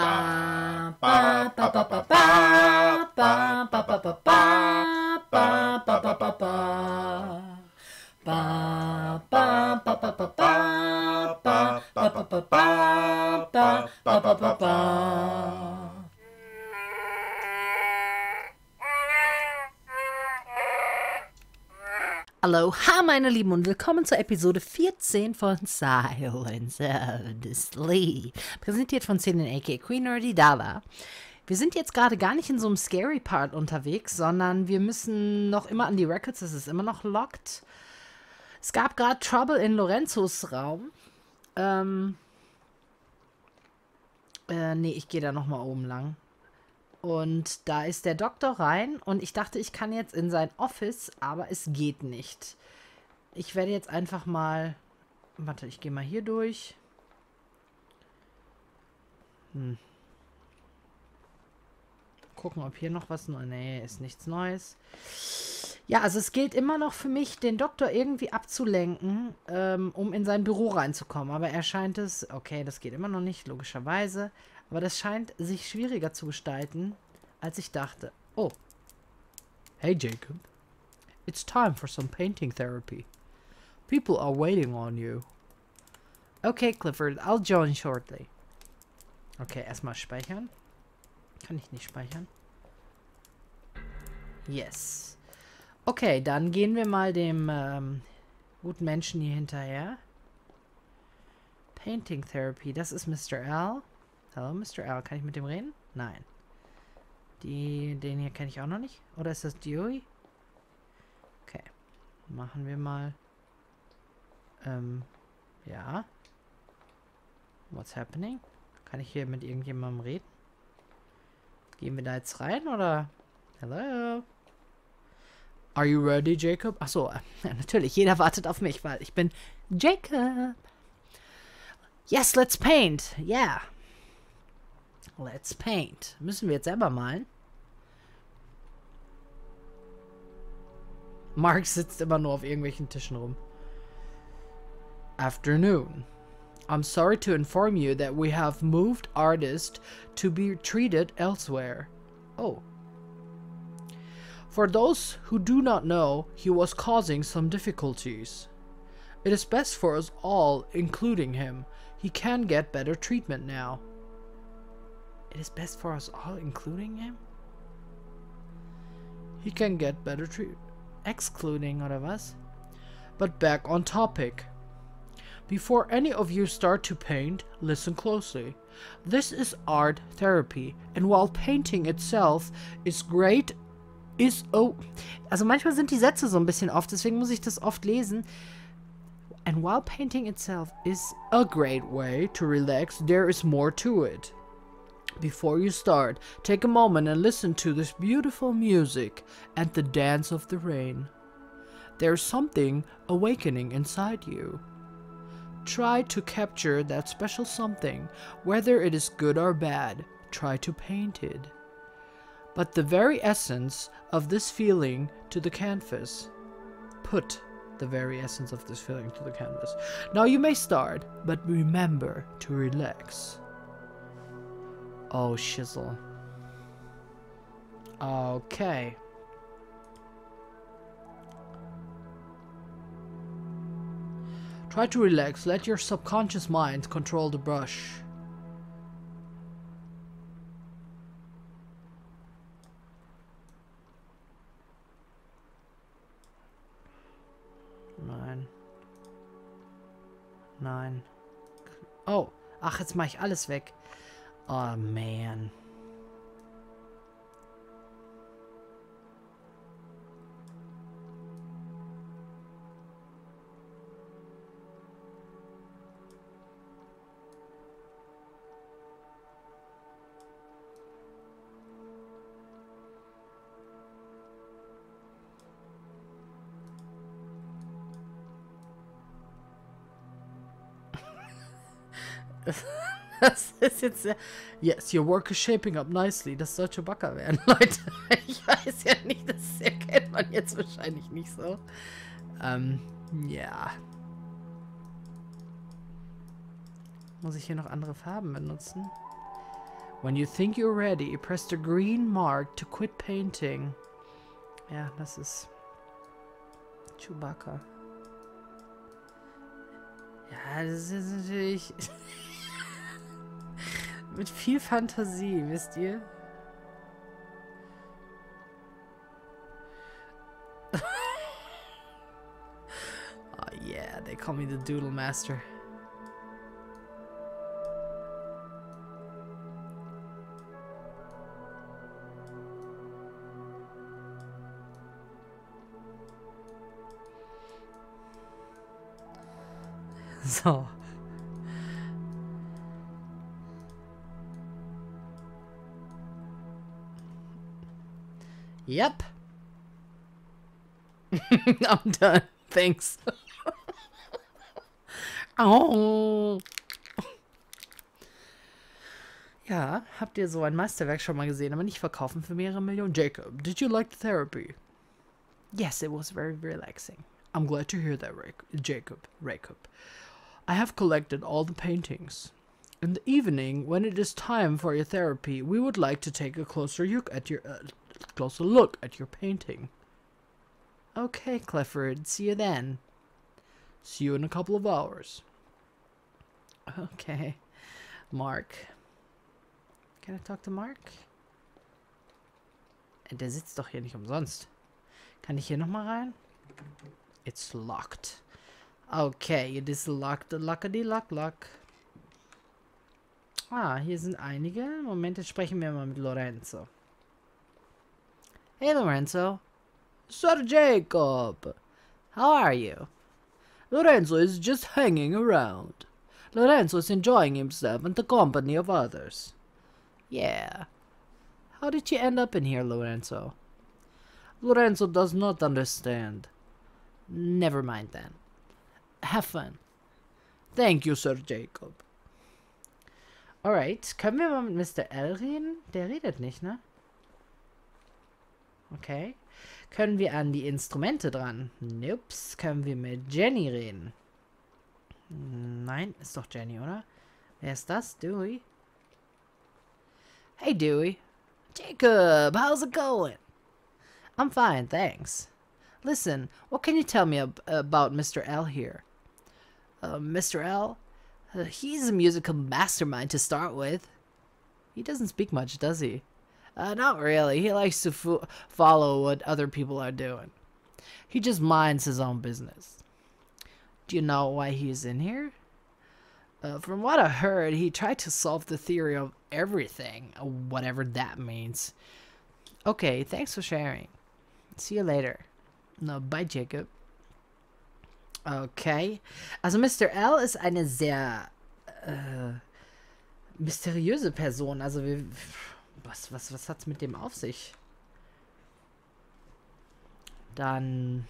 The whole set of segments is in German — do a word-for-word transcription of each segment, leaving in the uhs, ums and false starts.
Ba, ba, ba, ba, ba, ba, ba, ba, ba, ba, ba, ba, ba, ba, ba, ba. Ba, ba, ba, ba, ba, ba, ba, ba, ba, ba, ba, ba, ba, ba, ba, ba. Aloha, meine Lieben, und willkommen zur Episode vierzehn von Silence of the Sleep. Präsentiert von Celine aka Queen Nerdy Dava. Wir sind jetzt gerade gar nicht in so einem Scary Part unterwegs, sondern wir müssen noch immer an die Records, es ist immer noch locked. Es gab gerade Trouble in Lorenzos Raum. Ähm. Äh, nee, ich gehe da nochmal oben lang. Und da ist der Doktor rein und ich dachte, ich kann jetzt in sein Office, aber es geht nicht. Ich werde jetzt einfach mal... Warte, ich gehe mal hier durch. Hm. Gucken, ob hier noch was... Nee, ist nichts Neues. Ja, also es gilt immer noch für mich, den Doktor irgendwie abzulenken, ähm, um in sein Büro reinzukommen. Aber er scheint es... Okay, das geht immer noch nicht, logischerweise. Aber das scheint sich schwieriger zu gestalten, als ich dachte. Oh. Hey, Jacob. It's time for some painting therapy. People are waiting on you. Okay, Clifford, I'll join shortly. Okay, erstmal speichern. Kann ich nicht speichern? Yes. Okay, dann gehen wir mal dem ähm, guten Menschen hier hinterher. Painting Therapy, das ist Mister L. Hallo, Mister L. Kann ich mit dem reden? Nein. Die, den hier kenne ich auch noch nicht. Oder ist das Dewey? Okay. Machen wir mal. Ähm, ja. What's happening? Kann ich hier mit irgendjemandem reden? Gehen wir da jetzt rein, oder? Hello? Are you ready, Jacob? Achso, ja, natürlich. Jeder wartet auf mich, weil ich bin Jacob. Yes, let's paint. Yeah. Let's paint. Müssen wir jetzt selber malen? Mark sitzt immer nur auf irgendwelchen Tischen rum. Afternoon. I'm sorry to inform you that we have moved artist to be treated elsewhere. Oh. For those who do not know, he was causing some difficulties. It is best for us all, including him. He can get better treatment now. It is best for us all, including him? He can get better treatment. Excluding, oder was? But back on topic. Before any of you start to paint, listen closely. This is art therapy, and while painting itself is great, is... Oh, also manchmal sind die Sätze so ein bisschen oft, deswegen muss ich das oft lesen. And while painting itself is a great way to relax, there is more to it. Before you start, take a moment and listen to this beautiful music and the dance of the rain. There's something awakening inside you. Try to capture that special something, whether it is good or bad. Try to paint it. But the very essence of this feeling to the canvas. Put the very essence of this feeling to the canvas. Now you may start, but remember to relax. Oh, shizzle. Okay. Try to relax. Let your subconscious mind control the brush. Nein. Nein. Oh. Ach, jetzt mache ich alles weg. Oh, man. Das ist jetzt sehr... Yes, your work is shaping up nicely. Das soll Chewbacca werden, Leute. Ich weiß ja nicht, das erkennt man jetzt wahrscheinlich nicht so. Ähm, ja. Muss ich hier noch andere Farben benutzen? When you think you're ready, press the green mark to quit painting. Ja, das ist Chewbacca. Ja, das ist natürlich mit viel Fantasie, wisst ihr? Oh yeah, they call me the Doodle Master. So. Yep. I'm done. Thanks. Oh. Ja, habt ihr so ein Meisterwerk schon mal gesehen, aber nicht verkaufen für mehrere Millionen? Jacob, did you like the therapy? Yes, it was very relaxing. I'm glad to hear that, Jacob. Jacob. I have collected all the paintings. In the evening, when it is time for your therapy, we would like to take a closer look at your uh, closer look at your painting. Okay, Clifford. See you then. See you in a couple of hours. Okay, Mark. Can I talk to Mark? Der sitzt doch hier nicht umsonst. Kann ich hier nochmal rein? It's locked. Okay, it is locked. Lockety lock lock. Ah, hier sind einige. Moment, jetzt sprechen wir mal mit Lorenzo. Hey, Lorenzo. Sir Jacob. How are you? Lorenzo is just hanging around. Lorenzo is enjoying himself in the company of others. Yeah. How did you end up in here, Lorenzo? Lorenzo does not understand. Never mind then. Have fun. Thank you, Sir Jacob. Alright, können wir mal mit Mister L reden? Der redet nicht, ne? Okay. Können wir an die Instrumente dran? Nups. Können wir mit Jenny reden? Nein, ist doch Jenny, oder? Wer ist das? Dewey? Hey, Dewey. Jacob, how's it going? I'm fine, thanks. Listen, what can you tell me ab about Mister L here? Uh, Mister L? Uh, he's a musical mastermind to start with. He doesn't speak much, does he? Uh, not really. He likes to fo follow what other people are doing. He just minds his own business. Do you know why he's in here? Uh, from what I heard, he tried to solve the theory of everything, whatever that means. Okay, thanks for sharing. See you later. No, bye, Jacob. Okay. Also Mister L ist eine sehr äh, mysteriöse Person. Also wir, was, was, was hat's mit dem auf sich? Dann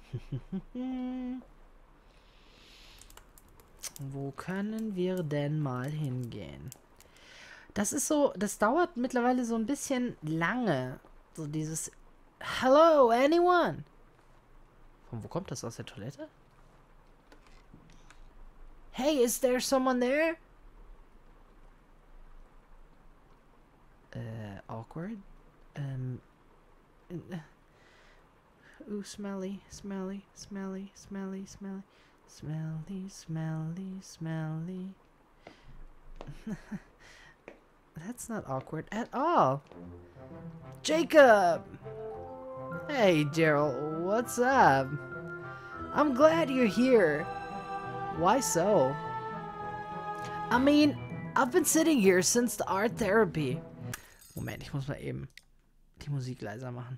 wo können wir denn mal hingehen? Das ist so, das dauert mittlerweile so ein bisschen lange. So dieses Hello, anyone? Von wo kommt das, aus der Toilette? Hey, is there someone there? Uh, awkward. Um. Ooh, smelly, smelly, smelly, smelly, smelly, smelly, smelly, smelly. That's not awkward at all. Jacob! Hey, Gerald, what's up? I'm glad you're here. Why so? I mean, I've been sitting here since the art therapy. Moment, ich muss mal eben die Musik leiser machen.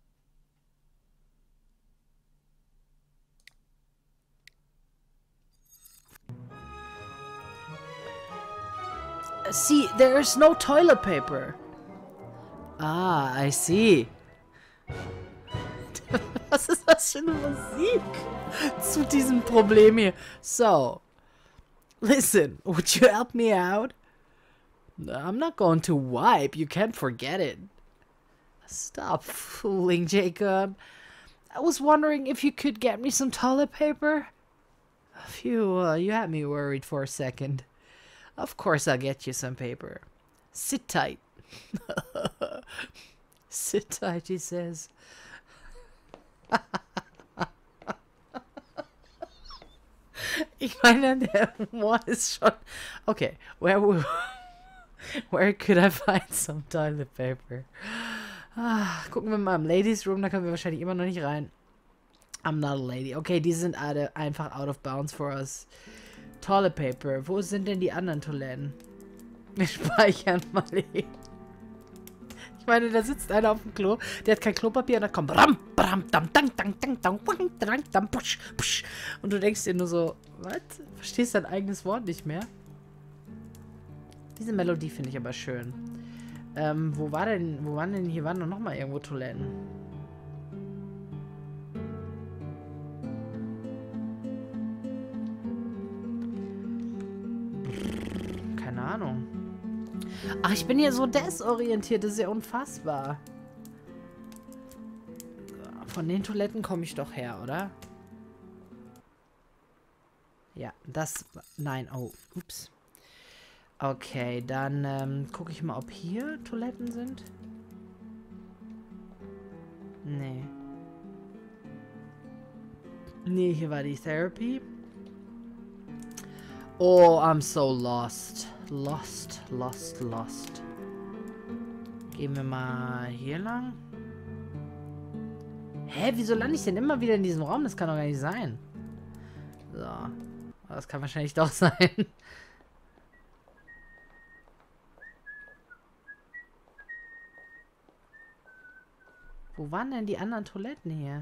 See, there's no toilet paper. Ah, I see. Was ist das für eine Musik zu diesem Problem hier? So, listen, would you help me out? I'm not going to wipe. You can't forget it. Stop fooling, Jacob. I was wondering if you could get me some toilet paper. Phew, uh, you had me worried for a second. Of course I'll get you some paper. Sit tight. Sit tight, he says. Ich meine, der Humor ist schon... Okay, where, where could I find some toilet paper? Ah, gucken wir mal im Ladies Room, da können wir wahrscheinlich immer noch nicht rein. I'm not a lady. Okay, die sind alle einfach out of bounds for us. Toilet paper. Wo sind denn die anderen Toiletten? Wir speichern mal eben. Ich meine, da sitzt einer auf dem Klo, der hat kein Klopapier und dann kommt ram, bram, dam, dang, dang, dang, dang, dang, dang, dang, push, push. Und du denkst dir nur so, was? Verstehst dein eigenes Wort nicht mehr? Diese Melodie finde ich aber schön. Ähm, wo war denn, wo waren denn, hier waren doch noch mal irgendwo Toiletten. Keine Ahnung. Ach, ich bin hier so desorientiert. Das ist ja unfassbar. Von den Toiletten komme ich doch her, oder? Ja, das... Nein, oh, ups. Okay, dann ähm, gucke ich mal, ob hier Toiletten sind. Nee. Nee, hier war die Therapy. Oh, I'm so lost. Lost, lost, lost. Gehen wir mal hier lang. Hä, wieso lande ich denn immer wieder in diesem Raum? Das kann doch gar nicht sein. So. Das kann wahrscheinlich doch sein. Wo waren denn die anderen Toiletten hier?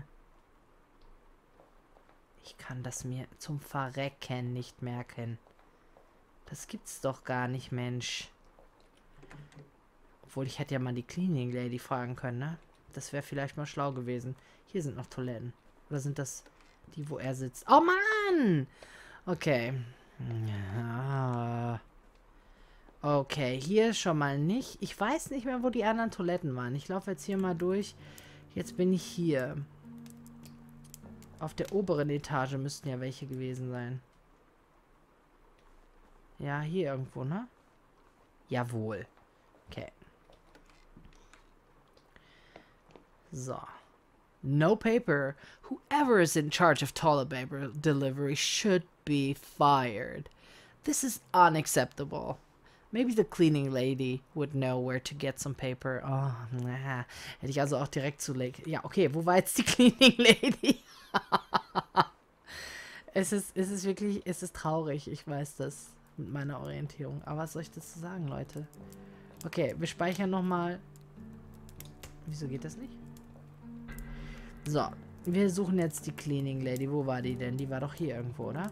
Ich kann das mir zum Verrecken nicht merken. Das gibt's doch gar nicht, Mensch. Obwohl, ich hätte ja mal die Cleaning Lady fragen können, ne? Das wäre vielleicht mal schlau gewesen. Hier sind noch Toiletten. Oder sind das die, wo er sitzt? Oh, Mann! Okay. Ja. Okay, hier schon mal nicht. Ich weiß nicht mehr, wo die anderen Toiletten waren. Ich laufe jetzt hier mal durch. Jetzt bin ich hier. Auf der oberen Etage müssten ja welche gewesen sein. Ja, hier irgendwo, ne? Jawohl. Okay. So. No paper. Whoever is in charge of toilet paper delivery should be fired. This is unacceptable. Maybe the cleaning lady would know where to get some paper. Oh, na. Hätte ich also auch direkt zulegen. Ja, okay, wo war jetzt die cleaning lady? es ist, es ist wirklich, es ist traurig, ich weiß das mit meiner Orientierung. Aber was soll ich dazu sagen, Leute? Okay, wir speichern nochmal. Wieso geht das nicht? So, wir suchen jetzt die Cleaning Lady. Wo war die denn? Die war doch hier irgendwo, oder?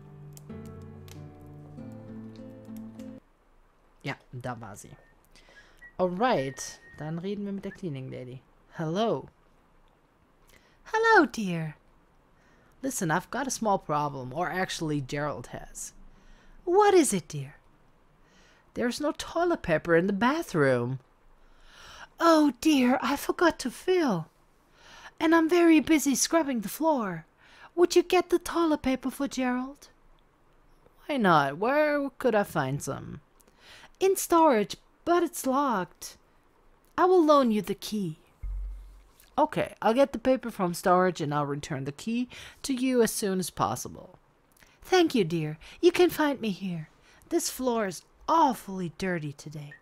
Ja, da war sie. Alright, dann reden wir mit der Cleaning Lady. Hello. Hello, dear. Listen, I've got a small problem, or actually Gerald has. What is it, dear? There's no toilet paper in the bathroom. Oh, dear, I forgot to fill. And I'm very busy scrubbing the floor. Would you get the toilet paper for Gerald? Why not? Where could I find some? In storage, but it's locked. I will loan you the key. Okay, I'll get the paper from storage and I'll return the key to you as soon as possible. Thank you, dear. You can find me here. This floor is awfully dirty today.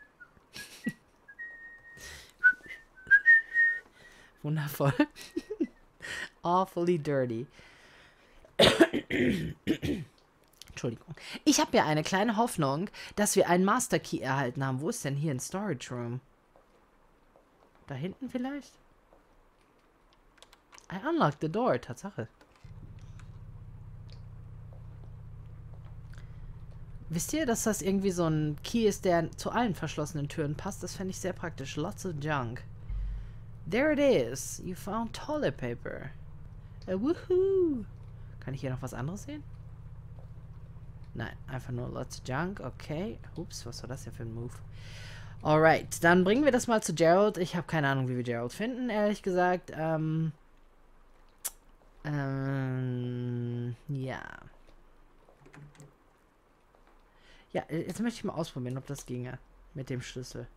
Wundervoll. Awfully dirty. Entschuldigung. Ich habe ja eine kleine Hoffnung, dass wir einen Master Key erhalten haben. Wo ist denn hier ein Storage Room? Da hinten vielleicht? I unlocked the door, Tatsache. Wisst ihr, dass das irgendwie so ein Key ist, der zu allen verschlossenen Türen passt? Das fände ich sehr praktisch. Lots of junk. There it is. You found toilet paper. Uh, woohoo. Kann ich hier noch was anderes sehen? Nein, einfach nur lots of junk. Okay. Ups, was war das hier für ein Move? Alright, dann bringen wir das mal zu Gerald. Ich habe keine Ahnung, wie wir Gerald finden, ehrlich gesagt. Ähm... Ähm... Ja. Ja, jetzt möchte ich mal ausprobieren, ob das ginge. Mit dem Schlüssel.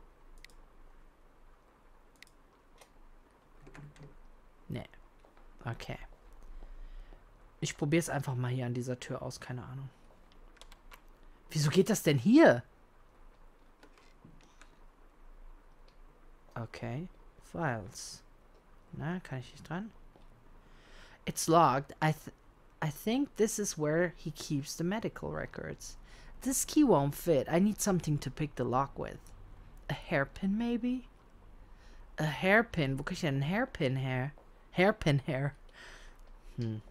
Nee. Okay. Ich probiere es einfach mal hier an dieser Tür aus. Keine Ahnung. Wieso geht das denn hier? Okay. Files. Na, kann ich nicht dran? It's locked. I th I think this is where he keeps the medical records. This key won't fit. I need something to pick the lock with. A hairpin, maybe? A hairpin? Wo krieg ich denn einen Hairpin her? Hairpin her. Hm.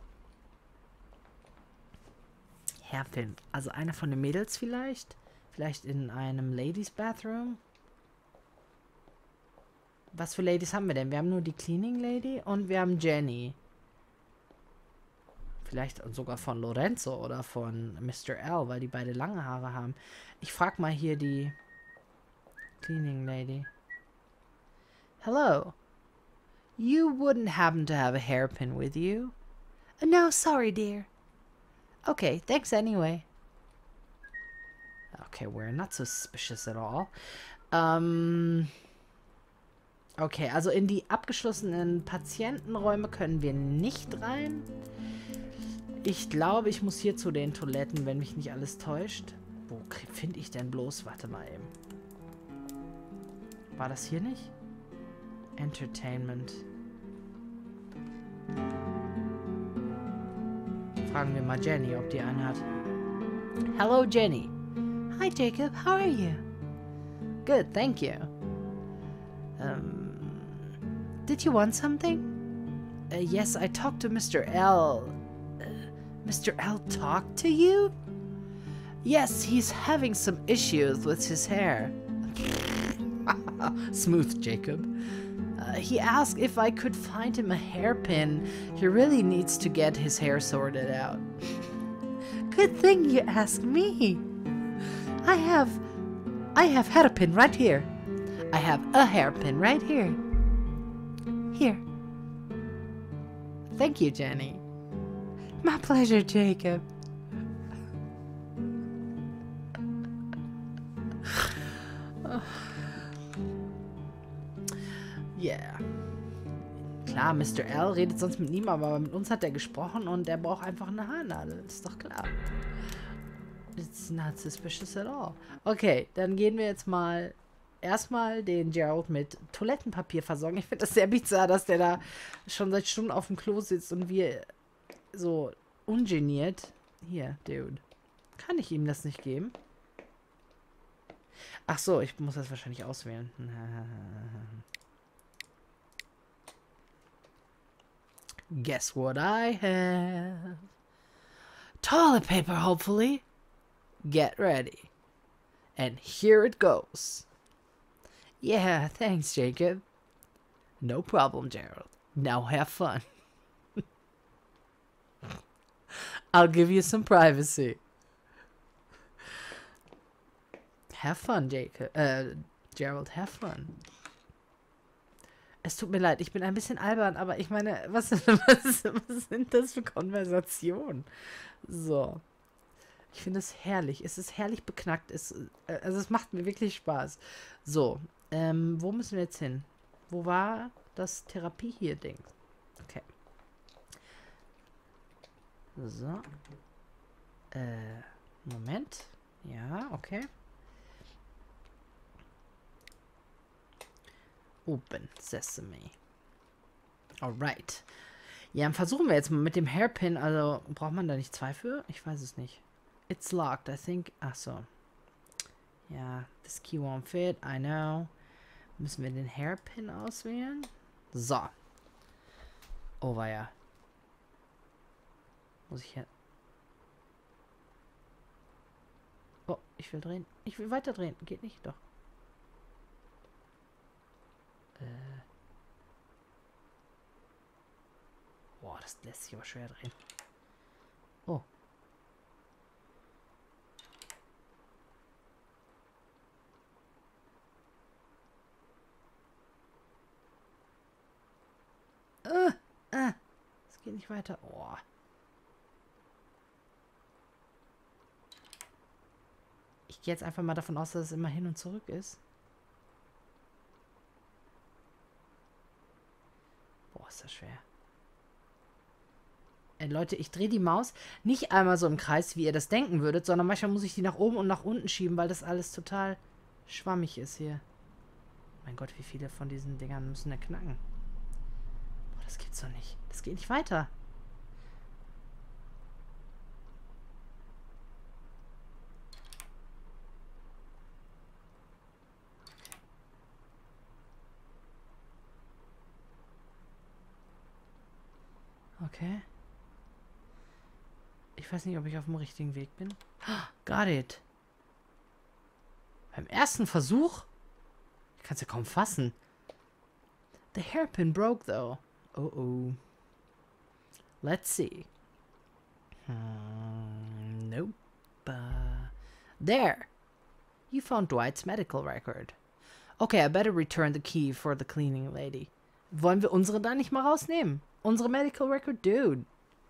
Hairpin. Also einer von den Mädels vielleicht? Vielleicht in einem Ladies Bathroom? Was für Ladies haben wir denn? Wir haben nur die Cleaning Lady und wir haben Jenny. Vielleicht sogar von Lorenzo oder von Mister L, weil die beide lange Haare haben. Ich frag mal hier die Cleaning Lady. Hello. You wouldn't happen to have a hairpin with you? Uh, no, sorry, dear. Okay, thanks anyway. Okay, we're not suspicious at all. Ähm... Okay, also in die abgeschlossenen Patientenräume können wir nicht rein. Ich glaube, ich muss hier zu den Toiletten, wenn mich nicht alles täuscht. Wo finde ich denn bloß? Warte mal eben. War das hier nicht? Entertainment. Fragen wir mal Jenny, ob die einen hat. Hello, Jenny. Hi, Jacob. How are you? Good, thank you. Um... Did you want something? Uh, yes, I talked to Mister L. Uh, Mister L talked to you? Yes, he's having some issues with his hair. Smooth, Jacob. Uh, he asked if I could find him a hairpin. He really needs to get his hair sorted out. Good thing you asked me. I have... I have hairpin right here. I have a hairpin right here. Here. Thank you, Jenny. My pleasure, Jacob. Yeah. Klar, Mister L redet sonst mit niemandem, aber mit uns hat er gesprochen und er braucht einfach eine Haarnadel. Ist doch klar. It's not suspicious at all. Okay, dann gehen wir jetzt mal erstmal den Gerald mit Toilettenpapier versorgen. Ich finde das sehr bizarr, dass der da schon seit Stunden auf dem Klo sitzt und wir so ungeniert. Hier, Dude. Kann ich ihm das nicht geben? Ach so, ich muss das wahrscheinlich auswählen. Guess what I have? Toilet paper, hopefully. Get ready. And here it goes. Yeah, thanks, Jacob. No problem, Gerald. Now have fun. I'll give you some privacy. Have fun, Jacob. Äh, Gerald, have fun. Es tut mir leid, ich bin ein bisschen albern, aber ich meine, was, was, was sind das für Konversationen? So. Ich finde es herrlich. Es ist herrlich beknackt. Es, also es macht mir wirklich Spaß. So. Ähm, wo müssen wir jetzt hin? Wo war das Therapie hier Ding? Okay. So. Äh, Moment. Ja, okay. Open Sesame. Alright. Ja, dann versuchen wir jetzt mal mit dem Hairpin. Also, braucht man da nicht zwei für? Ich weiß es nicht. It's locked, I think. Ach so. Ja, this key won't fit. I know. Müssen wir den Hairpin auswählen? So. Oh, war ja. Muss ich hier... Oh, ich will drehen. Ich will weiter drehen. Geht nicht, doch. Äh. Boah, das lässt sich aber schwer drehen. Oh. Äh, äh. Es geht nicht weiter. Oh. Ich Ich gehe jetzt einfach mal davon aus, dass es immer hin und zurück ist. Boah, ist das schwer. Ey, Leute, ich drehe die Maus nicht einmal so im Kreis, wie ihr das denken würdet, sondern manchmal muss ich die nach oben und nach unten schieben, weil das alles total schwammig ist hier. Mein Gott, wie viele von diesen Dingern müssen da knacken? Boah, das gibt's doch nicht. Das geht nicht weiter. Okay. Ich weiß nicht, ob ich auf dem richtigen Weg bin. Got it. Beim ersten Versuch? Ich kann es ja kaum fassen. The hairpin broke, though. Oh, oh. Let's see. Hmm, nope. Uh, there. You found Dwight's medical record. Okay, I better return the key for the cleaning lady. Wollen wir unsere da nicht mal rausnehmen? Unsere medical record, dude.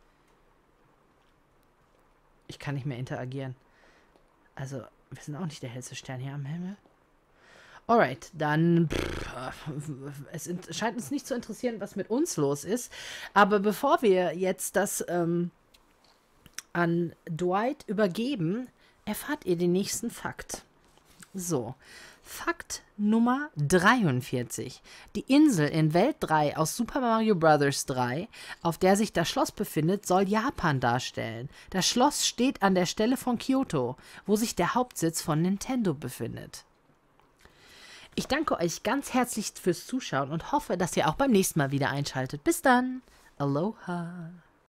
Ich kann nicht mehr interagieren. Also, wir sind auch nicht der hellste Stern hier am Himmel. Alright, dann... Pff, es scheint uns nicht zu interessieren, was mit uns los ist. Aber bevor wir jetzt das ähm, an Dwight übergeben, erfahrt ihr den nächsten Fakt. So, Fakt Nummer dreiundvierzig. Die Insel in Welt drei aus Super Mario Bros. drei, auf der sich das Schloss befindet, soll Japan darstellen. Das Schloss steht an der Stelle von Kyoto, wo sich der Hauptsitz von Nintendo befindet. Ich danke euch ganz herzlich fürs Zuschauen und hoffe, dass ihr auch beim nächsten Mal wieder einschaltet. Bis dann. Aloha.